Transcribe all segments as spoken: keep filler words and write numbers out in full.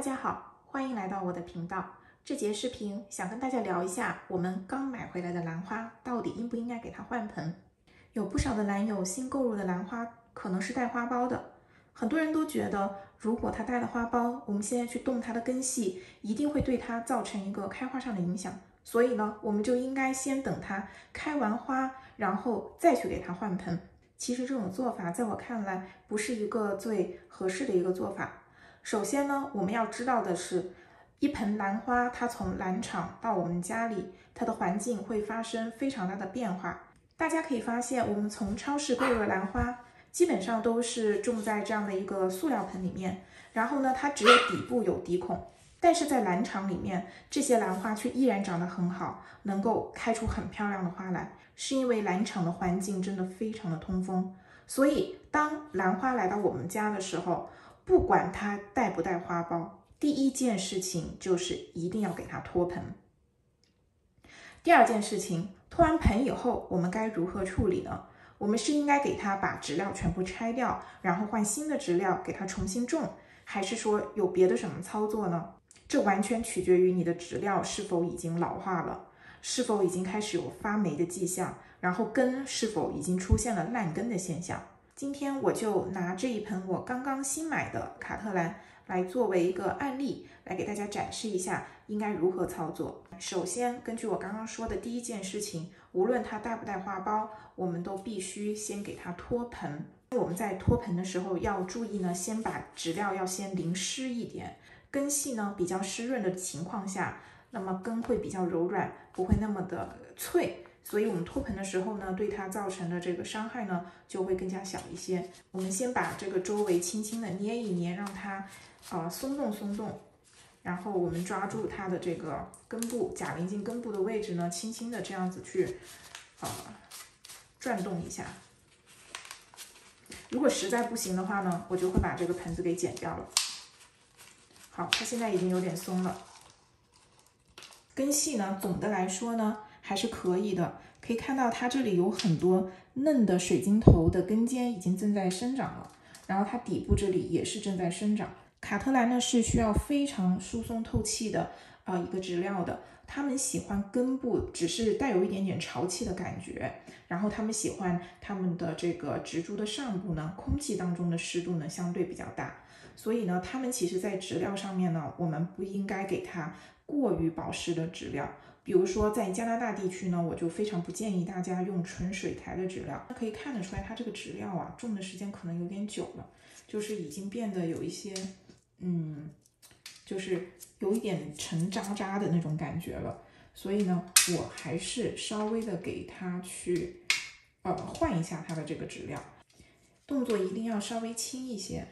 家好，欢迎来到我的频道。这节视频想跟大家聊一下，我们刚买回来的兰花到底应不应该给它换盆？有不少的兰友新购入的兰花可能是带花苞的，很多人都觉得，如果它带了花苞，我们现在去动它的根系，一定会对它造成一个开花上的影响。所以呢，我们就应该先等它开完花，然后再去给它换盆。其实这种做法在我看来不是一个最合适的一个做法。首先呢，我们要知道的是，一盆兰花它从兰场到我们家里，它的环境会发生非常大的变化。大家可以发现，我们从超市购入的兰花，基本上都是种在这样的一个塑料盆里面，然后呢，它只有底部有底孔。但是在兰场里面，这些兰花却依然长得很好，能够开出很漂亮的花来，是因为兰场的环境真的非常的通风。所以当兰花来到我们家的时候，不管它带不带花苞，第一件事情就是一定要给它脱盆。第二件事情，脱完盆以后，我们该如何处理呢？我们是应该给它把植料全部拆掉，然后换新的植料给它重新种，还是说有别的什么操作呢？这完全取决于你的植料是否已经老化了，是否已经开始有发霉的迹象，然后根是否已经出现了烂根的现象。今天我就拿这一盆我刚刚新买的卡特兰来作为一个案例，来给大家展示一下应该如何操作。首先，根据我刚刚说的第一件事情，无论它带不带花苞，我们都必须先给它脱盆。我们在脱盆的时候要注意呢，先把植料要先淋湿一点，根系呢比较湿润的情况下，那么根会比较柔软，不会那么的脆。所以我们脱盆的时候呢，对它造成的这个伤害呢就会更加小一些。我们先把这个周围轻轻的捏一捏，让它呃松动松动，然后我们抓住它的这个根部，假鳞茎根部的位置呢，轻轻的这样子去呃转动一下。如果实在不行的话呢，我就会把这个盆子给剪掉了。好，它现在已经有点松了。根系呢，总的来说呢还是可以的，可以看到它这里有很多嫩的水晶头的根尖已经正在生长了，然后它底部这里也是正在生长。卡特兰呢是需要非常疏松透气的啊、呃、一个植料的，他们喜欢根部只是带有一点点潮气的感觉，然后他们喜欢他们的这个植株的上部呢，空气当中的湿度呢相对比较大，所以呢，他们其实在植料上面呢，我们不应该给它过于保湿的植料。比如说在加拿大地区呢，我就非常不建议大家用纯水苔的植料。可以看得出来，它这个植料啊，种的时间可能有点久了，就是已经变得有一些，嗯，就是有一点沉渣渣的那种感觉了。所以呢，我还是稍微的给它去，呃，换一下它的这个植料，动作一定要稍微轻一些。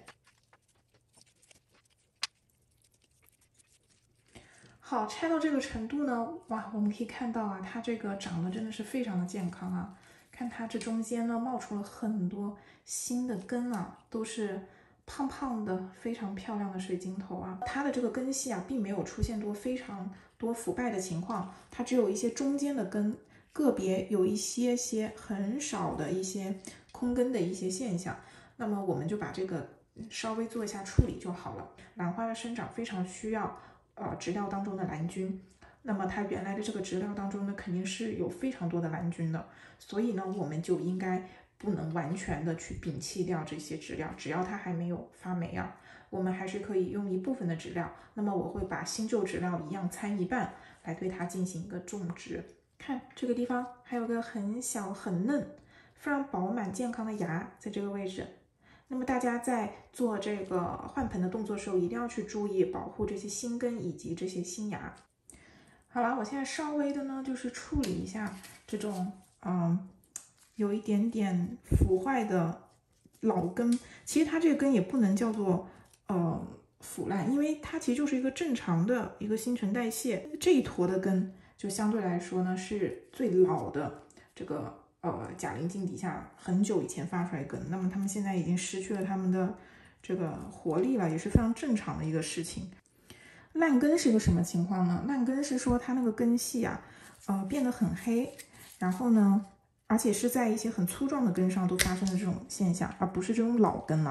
好，拆到这个程度呢，哇，我们可以看到啊，它这个长得真的是非常的健康啊。看它这中间呢冒出了很多新的根啊，都是胖胖的，非常漂亮的水晶头啊。它的这个根系啊，并没有出现多非常多腐败的情况，它只有一些中间的根，个别有一些些很少的一些空根的一些现象。那么我们就把这个稍微做一下处理就好了。兰花的生长非常需要呃植料当中的兰菌，那么它原来的这个植料当中呢，肯定是有非常多的兰菌的，所以呢，我们就应该不能完全的去摒弃掉这些植料，只要它还没有发霉啊，我们还是可以用一部分的植料。那么我会把新旧植料一样掺一半，来对它进行一个种植。看这个地方还有个很小很嫩、非常饱满健康的芽在这个位置。那么大家在做这个换盆的动作的时候，一定要去注意保护这些新根以及这些新芽。好了，我现在稍微的呢，就是处理一下这种嗯有一点点腐坏的老根。其实它这个根也不能叫做呃腐烂，因为它其实就是一个正常的一个新陈代谢。这一坨的根就相对来说呢是最老的这个。呃，假鳞茎底下很久以前发出来根，那么它们现在已经失去了它们的这个活力了，也是非常正常的一个事情。烂根是一个什么情况呢？烂根是说它那个根系啊，呃，变得很黑，然后呢，而且是在一些很粗壮的根上都发生的这种现象，而不是这种老根了。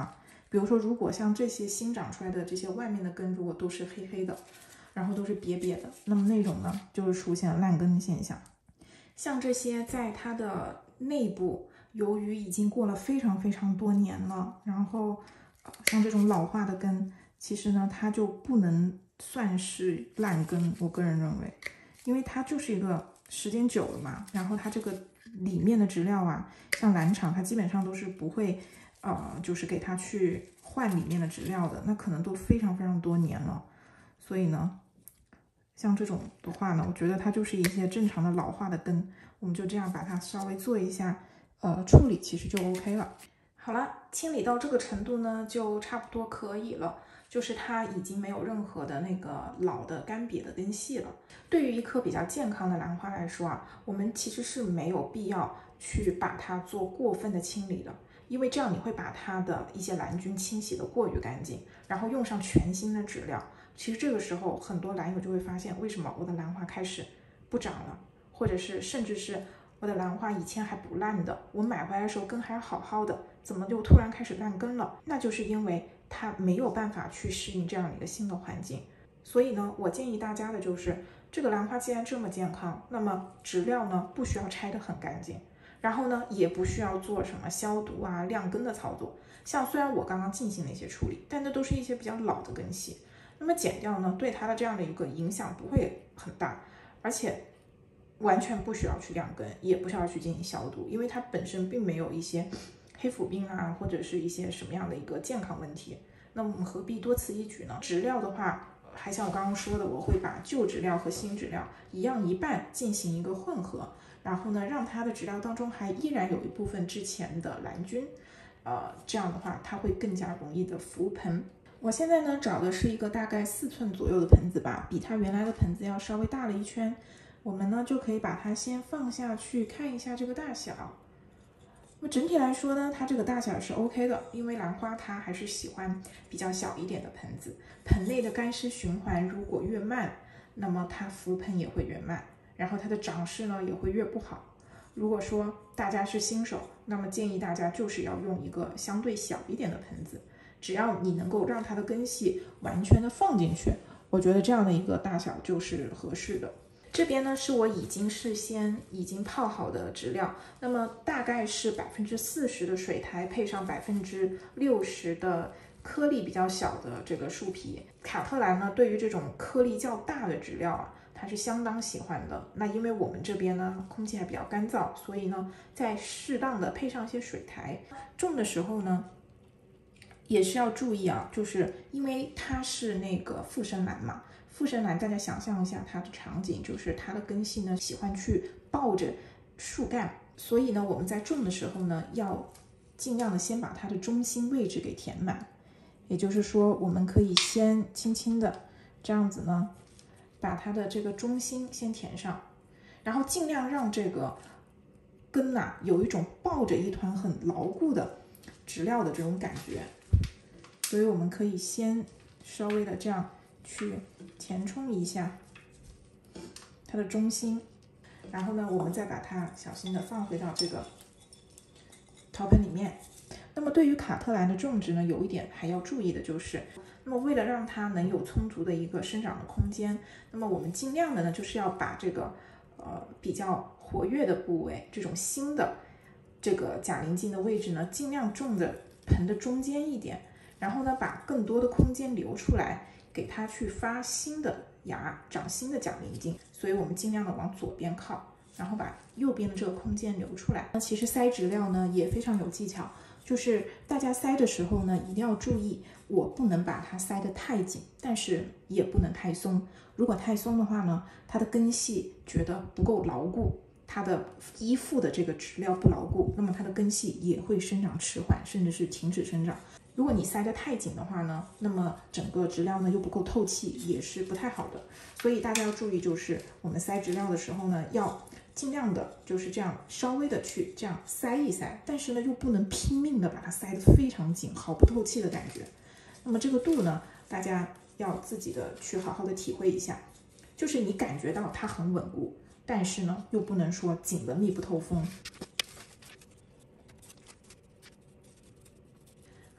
比如说，如果像这些新长出来的这些外面的根，如果都是黑黑的，然后都是瘪瘪的，那么那种呢，就是出现烂根的现象。像这些在它的内部，由于已经过了非常非常多年了，然后像这种老化的根，其实呢，它就不能算是烂根，我个人认为，因为它就是一个时间久了嘛，然后它这个里面的植料啊，像蓝厂，它基本上都是不会。呃，就是给它去换里面的植料的，那可能都非常非常多年了，所以呢，像这种的话呢，我觉得它就是一些正常的老化的根，我们就这样把它稍微做一下呃处理，其实就 OK 了。好了，清理到这个程度呢，就差不多可以了，就是它已经没有任何的那个老的干瘪的根系了。对于一棵比较健康的兰花来说啊，我们其实是没有必要去把它做过分的清理的。因为这样你会把它的一些蓝菌清洗的过于干净，然后用上全新的植料。其实这个时候很多兰友就会发现，为什么我的兰花开始不长了，或者是甚至是我的兰花以前还不烂的，我买回来的时候根还好好的，怎么就突然开始烂根了？那就是因为它没有办法去适应这样的一个新的环境。所以呢，我建议大家的就是，这个兰花既然这么健康，那么植料呢不需要拆得很干净。然后呢，也不需要做什么消毒啊、晾根的操作。像虽然我刚刚进行了一些处理，但那都是一些比较老的根系，那么剪掉呢，对它的这样的一个影响不会很大，而且完全不需要去晾根，也不需要去进行消毒，因为它本身并没有一些黑腐病啊，或者是一些什么样的一个健康问题。那我们何必多此一举呢？植料的话，还像我刚刚说的，我会把旧植料和新植料一样一半进行一个混合。然后呢，让它的植料当中还依然有一部分之前的蓝菌，呃，这样的话它会更加容易的浮盆。我现在呢找的是一个大概四寸左右的盆子吧，比它原来的盆子要稍微大了一圈。我们呢就可以把它先放下去看一下这个大小。那么整体来说呢，它这个大小是 OK 的，因为兰花它还是喜欢比较小一点的盆子。盆内的干湿循环如果越慢，那么它浮盆也会越慢。然后它的长势呢也会越不好。如果说大家是新手，那么建议大家就是要用一个相对小一点的盆子，只要你能够让它的根系完全的放进去，我觉得这样的一个大小就是合适的。这边呢是我已经事先已经泡好的植料，那么大概是百分之四十的水苔配上百分之六十的颗粒比较小的这个树皮。卡特兰呢，对于这种颗粒较大的植料啊，它是相当喜欢的。那因为我们这边呢空气还比较干燥，所以呢再适当的配上一些水苔。种的时候呢也是要注意啊，就是因为它是那个附生兰嘛，附生兰大家想象一下它的场景，就是它的根系呢喜欢去抱着树干，所以呢我们在种的时候呢要尽量的先把它的中心位置给填满。也就是说，我们可以先轻轻的这样子呢，把它的这个中心先填上，然后尽量让这个根呐、啊、有一种抱着一团很牢固的植料的这种感觉。所以我们可以先稍微的这样去填充一下它的中心，然后呢，我们再把它小心的放回到这个陶盆里面。那么对于卡特兰的种植呢，有一点还要注意的就是，那么为了让它能有充足的一个生长的空间，那么我们尽量的呢，就是要把这个呃比较活跃的部位，这种新的这个假鳞茎的位置呢，尽量种的盆的中间一点，然后呢，把更多的空间留出来，给它去发新的芽，长新的假鳞茎。所以我们尽量的往左边靠，然后把右边的这个空间留出来。那其实塞植料呢也非常有技巧。就是大家塞的时候呢，一定要注意，我不能把它塞得太紧，但是也不能太松。如果太松的话呢，它的根系觉得不够牢固，它的依附的这个植料不牢固，那么它的根系也会生长迟缓，甚至是停止生长。如果你塞得太紧的话呢，那么整个植料呢又不够透气，也是不太好的。所以大家要注意，就是我们塞植料的时候呢，要尽量的就是这样稍微的去这样塞一塞，但是呢又不能拼命的把它塞得非常紧，好不透气的感觉。那么这个度呢，大家要自己的去好好的体会一下，就是你感觉到它很稳固，但是呢又不能说紧得密不透风。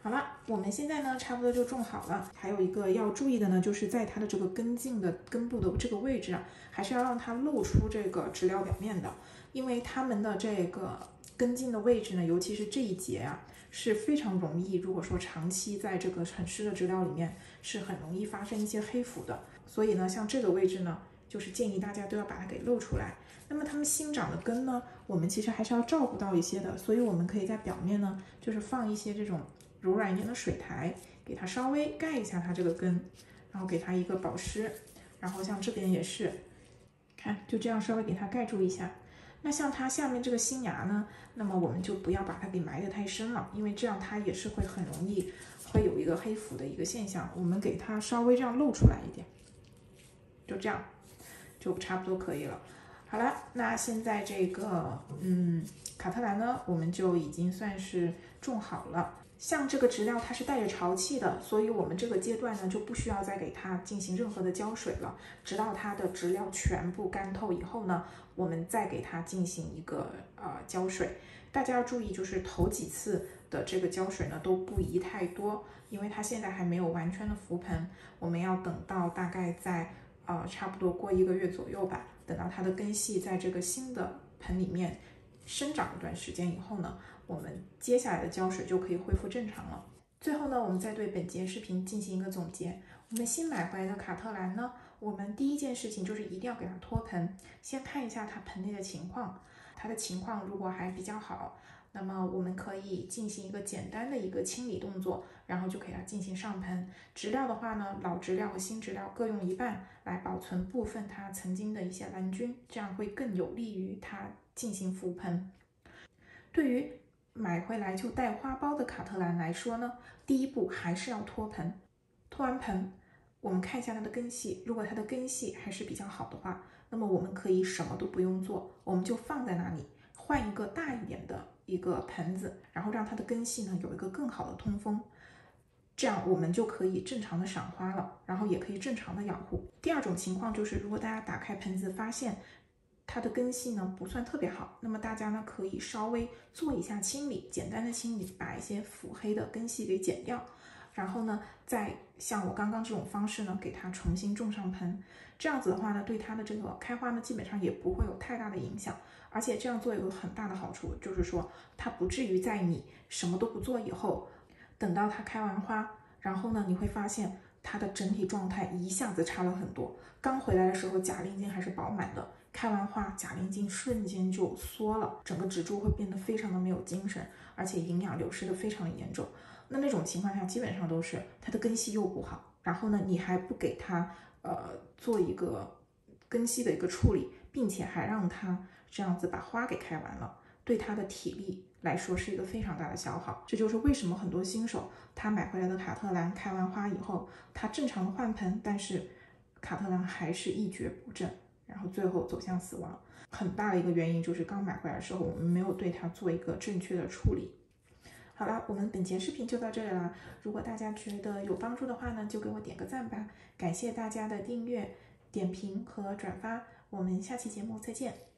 好了，我们现在呢差不多就种好了。还有一个要注意的呢，就是在它的这个根茎的根部的这个位置啊，还是要让它露出这个植料表面的，因为它们的这个根茎的位置呢，尤其是这一节啊，是非常容易，如果说长期在这个很湿的植料里面，是很容易发生一些黑腐的。所以呢，像这个位置呢，就是建议大家都要把它给露出来。那么它们新长的根呢，我们其实还是要照顾到一些的，所以我们可以在表面呢，就是放一些这种柔软一点的水苔，给它稍微盖一下它这个根，然后给它一个保湿。然后像这边也是，看就这样稍微给它盖住一下。那像它下面这个新芽呢，那么我们就不要把它给埋得太深了，因为这样它也是会很容易会有一个黑腐的一个现象。我们给它稍微这样露出来一点，就这样就差不多可以了。好了，那现在这个嗯卡特兰呢，我们就已经算是种好了。像这个植料它是带着潮气的，所以我们这个阶段呢就不需要再给它进行任何的浇水了，直到它的植料全部干透以后呢，我们再给它进行一个呃浇水。大家要注意，就是头几次的这个浇水呢都不宜太多，因为它现在还没有完全的覆盆，我们要等到大概在呃差不多过一个月左右吧，等到它的根系在这个新的盆里面生长一段时间以后呢，我们接下来的浇水就可以恢复正常了。最后呢，我们再对本节视频进行一个总结。我们新买回来的卡特兰呢，我们第一件事情就是一定要给它脱盆，先看一下它盆内的情况。它的情况如果还比较好，那么我们可以进行一个简单的一个清理动作，然后就给它进行上盆。植料的话呢，老植料和新植料各用一半，来保存部分它曾经的一些蓝菌，这样会更有利于它进行覆盆。对于买回来就带花苞的卡特兰来说呢，第一步还是要脱盆。脱完盆，我们看一下它的根系，如果它的根系还是比较好的话，那么我们可以什么都不用做，我们就放在那里，换一个大一点的一个盆子，然后让它的根系呢有一个更好的通风，这样我们就可以正常的赏花了，然后也可以正常的养护。第二种情况就是，如果大家打开盆子发现它的根系呢不算特别好，那么大家呢可以稍微做一下清理，简单的清理，把一些腐黑的根系给剪掉，然后呢再像我刚刚这种方式呢给它重新种上盆。这样子的话呢，对它的这个开花呢基本上也不会有太大的影响，而且这样做有个很大的好处，就是说它不至于在你什么都不做以后，等到它开完花，然后呢你会发现它的整体状态一下子差了很多。刚回来的时候假鳞茎还是饱满的，开完花假鳞茎瞬间就缩了，整个植株会变得非常的没有精神，而且营养流失的非常的严重。那那种情况下基本上都是它的根系又不好，然后呢你还不给它呃做一个根系的一个处理，并且还让它这样子把花给开完了，对它的体力来说是一个非常大的消耗。这就是为什么很多新手他买回来的卡特兰开完花以后，他正常的换盆，但是卡特兰还是一蹶不振，然后最后走向死亡。很大的一个原因就是刚买回来的时候我们没有对它做一个正确的处理。好了，我们本节视频就到这里了。如果大家觉得有帮助的话呢，就给我点个赞吧。感谢大家的订阅、点评和转发，我们下期节目再见。